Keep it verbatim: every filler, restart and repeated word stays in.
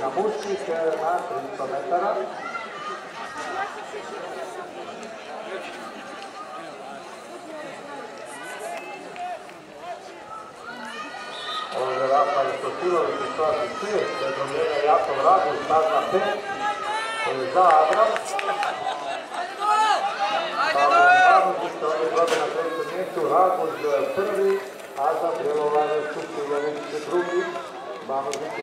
na muških na tristo metara. Ovdje Rafael Stosilović u stazi šest, sredno vrijeme Jakov Raguž, staza pet, koji je za Abram. Raguž što ovdje gleda na trećem mjestu, Raguž prvi, a za Bjelovar Šušiljević drugi.